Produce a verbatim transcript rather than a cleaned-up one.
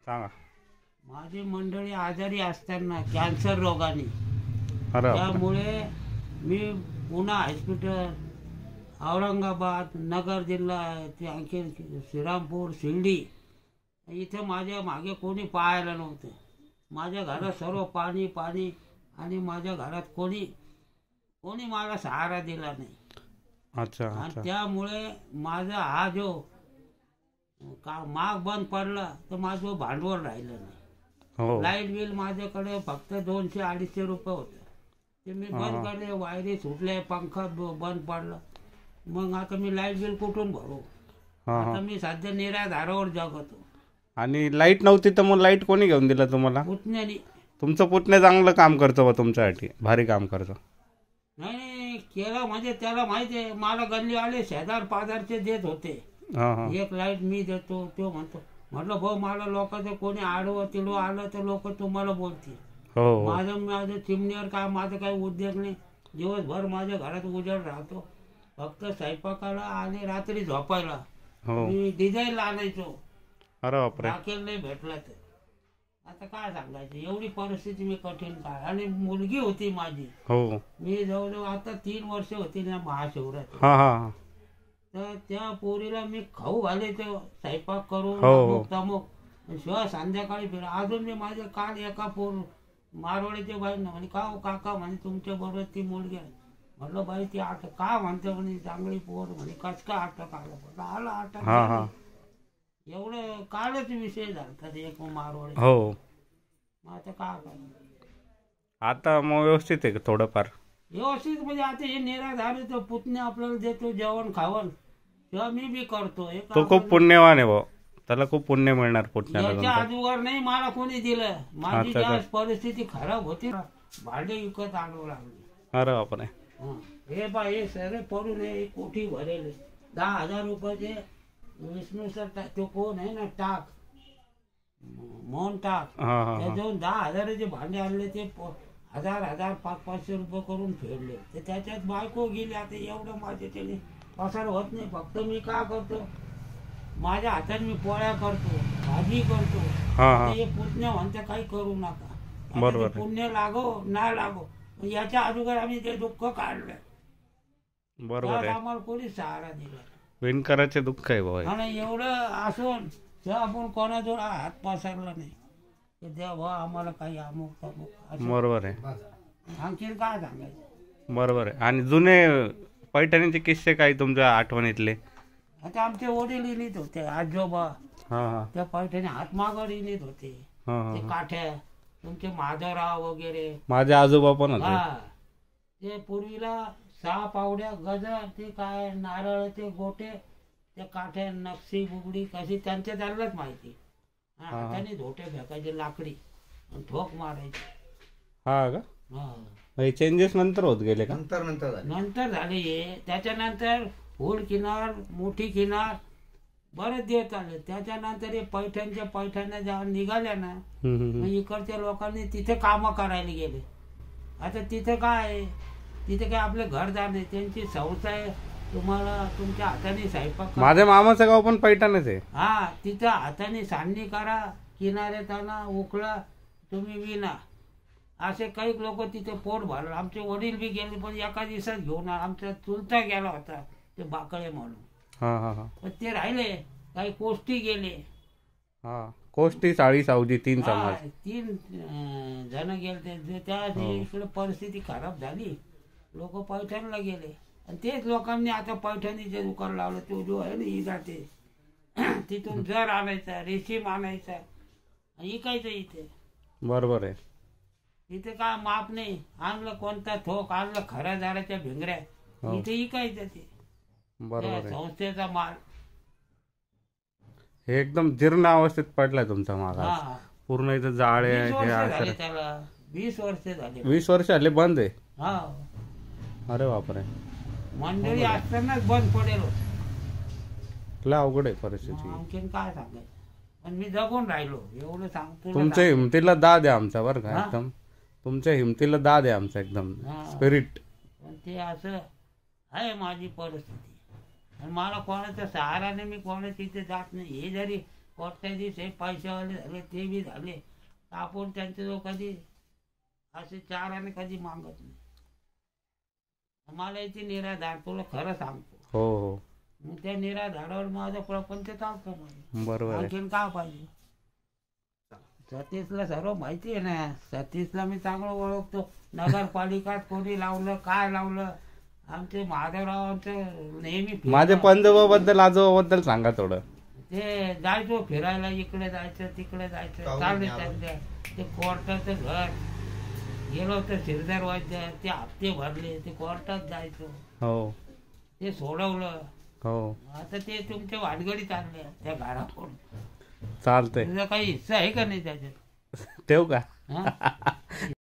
सांगा. माझी मंडळी आजारी असताना कॅन्सर रोगाने, अरे बापरे. त्यामुळे मी पुणा हॉस्पिटल, औरंगाबाद, नगर जिल्हा, ते आणखी श्रीरामपूर, शिर्डी, इथे माझ्या मागे कोणी पाहायला नव्हतं. माझ्या घरात सर्व पाणी पाणी आणि माझ्या घरात कोणी कोणी मला सहारा दिला नाही. अच्छा आणि अच्छा. त्यामुळे माझा हा जो का माग बंद पडला तर माझं भांडवल राहिलं नाही. हो लाईट बिल माझ्याकडे फक्त दोनशे अडीचशे रुपये होतं, ते मी बंद करले. वायरी सुटले, पंखा ब- बंद पडला. मग आता मी लाईट बिल कुठून भरू? हां आता हां. मी सध्या निराधारावर जगतो. आणि लाईट नव्हती तर मग लाईट कोणी घेऊन दिलं तुम्हाला? पुतण्यानी. तुमचं पुतणे चांगलं काम करतो बा तुमच्यासाठी, भारी काम करतो. नाही नाही, केलं म्हणजे त्याला माहिती आहे, मला गल्ली आले शेजार पाजारचे देत होते. हां हां. एक लाईट मी देतो, तो म्हणतो. म्हटलं भाऊ, मला लोकांचं कोणी आडवं तिडवं आलं तर लोक तुम्हाला बोलतील. हो हो. माझं माझं चिमणीवर काय, माझं काही उद्योग नाही. दिवसभर माझ्या घरात उजेड राहतो, फक्त स्वयंपाकाला आणि रात्री झोपायला. हो. मी डिझाईन आणायचो, अरे बापरे. राखेल नाही भेटला तर. आता काय सांगायचं, एवढी परिस्थिती मी कठीण काय. आणि मुलगी होती माझी, हो. मी जवळजवळ आता तीन वर्ष होती ना महाशिवरात्री, हां हां. तर त्या पोरीला मी खाऊ घालायचो स्वयंपाक करून, हो, हो. अमुक तमुक. शिवाय संध्याकाळी फिर अजून मी माझ्या काल एका पोर मारवाडीच्या बाईनं म्हणे, का हो काका म्हणे तुमच्या बरोबर ती मुलगी आहे. म्हटलं बाई ती अटक का म्हणते म्हणे, चांगली पोर म्हणे, कस का अटक आलं? म्हटलं आलं अटक. हां हां. एवढं कालच विषय झाला एक मारवाडी. हो. मग आता काय करणार? आता मग व्यवस्थित आहे का थोडंफार? व्यवस्थित म्हणजे आता हे निराधार तो पुतणे आपल्याला देतो जेवण खावण, तेव्हा मी बी करतो. हे तो का खूप पुण्यवान आहे भाऊ, त्याला खूप पुण्य मिळणार पुतण्याला याच्या तुमचं. अगोदर नाही मला कोणी दिलं. माझी अच्छा, ज्या अच्छा. परिस्थिती खराब होती ना, भांडे विकत आणू लागले. अरे बापरे. हं. हे बा हे सगळे पडून हे कोठी भरेले दहा हजार रुपयाचे. विष्णू सर टा- तो कोण आहे ना, टाक मोहन टाक, हां हां हां. त्याच्याहून दहा हजाराचे भांडे आणले. ते प- हजार हजार पाच पाचशे रुपये करून फेडले. तर त्याच्यात बायको गेली. आता एवढं माझे त्याने पसार होत नाही. फक्त मी काय करतो, माझ्या हाताने मी पोळ्या करतो, भाजी करतो. हां आता हां. हे पुण्य म्हणते काही करू नका. आता बरोबर ते आहे. पुण्य लागो ना लागो, पण याच्या अगोदर आम्ही ते दुःख काढलं. बरोबर त्यात आहे. आम्हाला कोणी सहारा दिला. विणकराचे दुःख आहे भाऊ हे. आणि एवढं असून तेव्हा आपण कोणाजवळ हात पसरला नाही की देवा भाऊ आम्हाला काही अमुक अमुक असं. बरोबर आहे. आणखीन काय सांगायचं? बरोबर आहे. आणि जुने पैठणीचे किस्से काही तुमच्या आठवणीतले? आता आमचे वडील इनीत होते, आजोबा हां हां. त्या पैठणी हातमागावर इनीत होते. हां ते हां. काठ्या तुमचे माधवराव वगैरे, माझे आजोबा पण होते. हा ते पूर्वीला सहा पावड्या गज, ते काय नारळ, ते गोटे, त्या काठ्या नक्षी बुगडी कशी त्यांच्या त्यांनाच माहिती. हा, हा. हाताने धोटे फेकायचे लाकडी आणि ठोक मारायचे. हा का? हा. हे चेंजेस नंतर होत गेले का? नंतर नंतर झालं. नंतर झाले हे. त्याच्यानंतर फूल किनार, मोठी किनार बरेच दिवस चालले. त्याच्यानंतर हे पैठणच्या पैठण्या जेव्हा निघाल्या ना, हम्म, हम्म, मग हम्म. इकडच्या लोकांनी तिथे कामं करायला गेले. आता तिथे काय आहे, तिथे काय आपले घरदार नाही, त्यांची संस्था आहे. तुम्हाला तुमच्या हाताने स्वयंपाक करा. माझ्या मामाचं गाव पण पैठणच आहे. हा, तिथं हाताने सांडणी करा, किनाऱ्यात आणा, उकळा, तुम्ही विना. असे काही लोक तिथे पोट भरलं. आमचे वडील बी गेले, पण एका दिवसात घेऊन आ- आमचा चुलता गेला होता, ते बाकळे म्हणून. हा हा हा. पण ते राहिले. काही कोष्टी गेले. हा, कोष्टी, साळी, सावजी तीन हा, समाज. तीन अं, जण गेले. ते- त्या हो. इकडे परिस्थिती खराब झाली, लोक पैठणला गेले. आणि तेच लोकांनी आता पैठणीचे दुकान लावलं. तो जो आहे ना इजाते, तिथून जर आणायचा, रेशीम आणायचा, इकायचं इथे. बरोबर आहे. इथे काय माप नाही. आणलं कोणता थोक, आणलं खऱ्या झाडाच्या भिंगऱ्या, हो. इथे इकायचं ते. बरोबर त्या आहे. संस्थेचा माल. हे एकदम जीर्ण अवस्थेत पडलाय तुमचा मागा. हा, पूर्ण इथं जाळे वीस हे वर्ष असं. झाले त्याला. वीस वर्ष झाले. वीस वर्ष आले बंद आहे. हा, अरे बापरे. मंडळी असतानाच बंद पडेल होत. लय अवघड आहे परिस्थिती. आणखीन काय सांगायचं. पण मी जगून राहिलो, एवढं सांगतो. तुमच्या हिमतीला दाद आहे आमचा बरं का. हा? एकदम तुमच्या हिमतीला दाद आहे आमचा एकदम. हा. स्पिरिट. पण ते असं आहे माझी परिस्थिती. आणि मला कोणाचा सहारा नाही, मी कोणाच्या इथे जात नाही. हे जरी कोट्याधीश पैशावाले झाले ते बी झाले. आपण त्यांच्याजवळ कधी असे चार आणि कधी मागत नाही. मला इथे निराधार तुला खरं सांगतो. हो हो मग त्या निराधारावर माझा प्रपंच चालतो. मला बरोबर आहे. आणखीन का पाहिजे. सतीशला सर्व माहिती आहे ना. सतीशला मी चांगलं ओळखतो. नगरपालिकात कोणी लावलं काय लावलं. आमचे माधवरावांचं नेहमी फिरणं. माझ्या पंजोबाबद्दल आजोबाबद्दल सांगा थोडं. ते जायचो फिरायला. इकडे जायचं तिकडे जायचं चालले त्यांच्या. ते कोर्टाचं घर गेलो तर सिरदार व्हायचं. ते हप्ते भरले ते कोर्टात जायचो. हो ते सोडवलं. हो आता ते तुमच्या वाटगडी चालले त्या घराकडून. चालतंय. तुझा काही हिस्सा आहे का नाही त्याच्यात. ठेवू का? हा